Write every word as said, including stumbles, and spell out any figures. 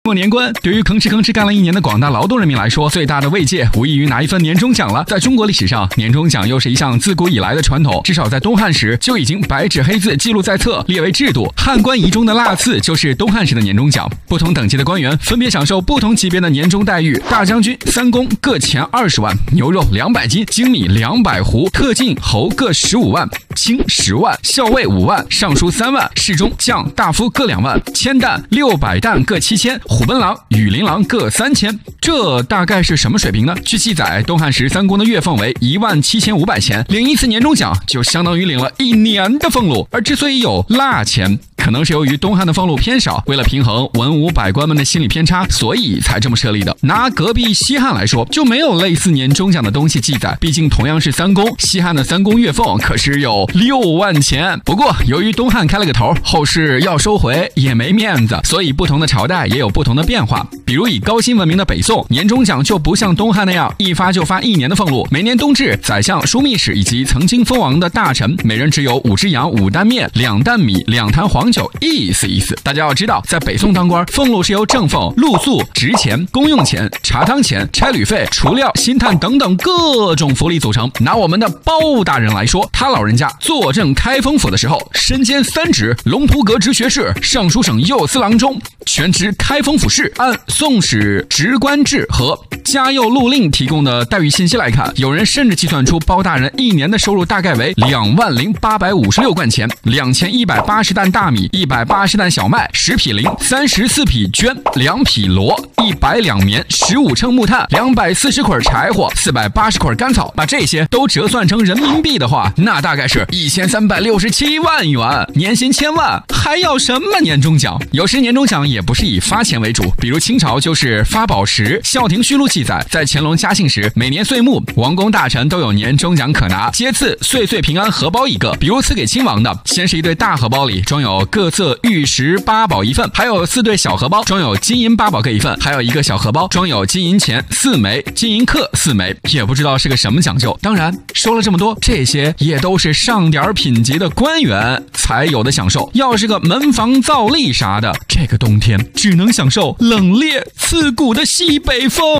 过年关，对于吭哧吭哧干了一年的广大劳动人民来说，最大的慰藉无异于拿一份年终奖了。在中国历史上，年终奖又是一项自古以来的传统，至少在东汉时就已经白纸黑字记录在册，列为制度。汉官仪中的腊赐就是东汉时的年终奖，不同等级的官员分别享受不同级别的年终待遇。大将军、三公各钱二十万，牛肉两百斤，精米两百斛，特进侯各十五万，卿十万，校尉五万，尚书三万，侍中、将、大夫各两万，千担、六百担各七千，虎贲郎、羽林郎各三千。这大概是什么水平呢？据记载，东汉时三公的月俸为一万七千五百钱，领一次年终奖就相当于领了一年的俸禄。而之所以有腊钱，可能是由于东汉的俸禄偏少，为了平衡文武百官们的心理偏差，所以才这么设立的。拿隔壁西汉来说，就没有类似年终奖的东西记载，毕竟同样是三公，西汉的三公月俸可是有六万钱。不过由于东汉开了个头，后世要收回也没面子，所以不同的朝代也有不同的变化。比如以高辛闻名的北宋，年终奖就不像东汉那样一发就发一年的俸禄，每年冬至，宰相、枢密使以及曾经封王的大臣每人只有五只羊、五担面、两担米、两坛黄酒，意思意思。大家要知道，在北宋当官，俸禄是由正俸、露宿、职钱、公用钱、茶汤钱、差旅费、除料、薪炭等等各种福利组成。拿我们的包大人来说，他老人家坐镇开封府的时候，身兼三职：龙图阁直学士、尚书省右司郎中，全职开封府事。按宋史职官制和嘉佑录令提供的待遇信息来看，有人甚至计算出包大人一年的收入大概为两万零八百五十六贯钱，两千一百八十担大米，一百八十担小麦，十匹绫，三十四匹绢，两匹罗，一百两棉，十五称木炭，两百四十捆柴火，四百八十捆干草。把这些都折算成人民币的话，那大概是一千三百六十七万元，年薪千万，还要什么年终奖？有时年终奖也不是以发钱为主，比如清朝就是发宝石。孝廷虚录记载，在乾隆嘉庆时，每年岁末，王公大臣都有年终奖可拿，皆赐岁岁平安荷包一个。比如赐给亲王的，先是一对大荷包里装有各色玉石八宝一份，还有四对小荷包装有金银八宝各一份，还有一个小荷包装有金银钱四枚，金银克四枚，也不知道是个什么讲究。当然说了这么多，这些也都是上点品级的官员才有的享受。要是个门房造吏啥的，这个冬天只能享受冷冽刺骨的西北风。